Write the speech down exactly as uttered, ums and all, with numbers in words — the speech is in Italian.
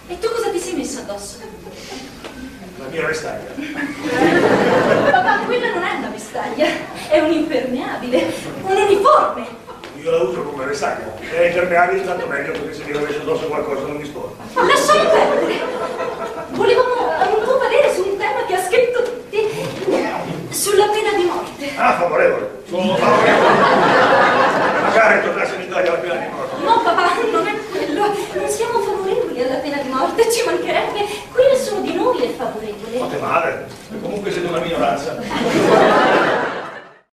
E tu cosa ti sei messo addosso? La mia vestaglia. Papà, quella non è una vestaglia, è un impermeabile, un uniforme. Io la uso come vestaglia. È impermeabile tanto meglio, perché se mi rovescio addosso qualcosa non mi sporca. Lasciami perdere. Volevamo un tuo parere su un tema che ha scritto te, sulla pena di morte. Ah, favorevole. Sono favorevole. Magari tornasse in Italia la pena di morte. No, papà, non è quello. Non siamo favorevoli alla pena di morte, ci mancherebbe. Qui nessuno di noi è favorevole. Fate male. E comunque siete una minoranza.